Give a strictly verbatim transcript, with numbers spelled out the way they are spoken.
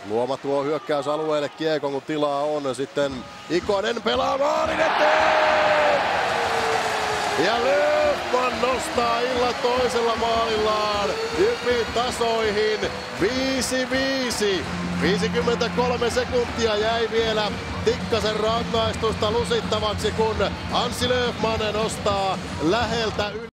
Luoma tuo hyökkäysalueelle kiekon, kun tilaa on. Sitten Ikonen pelaa maalin eteen! Ja Löfman nostaa illan toisella maalillaan Jypin tasoihin viisi viisi. viisikymmentäkolme sekuntia jäi vielä Tikkasen rangaistusta lusittavaksi, kun Anssi Löfman nostaa läheltä yli.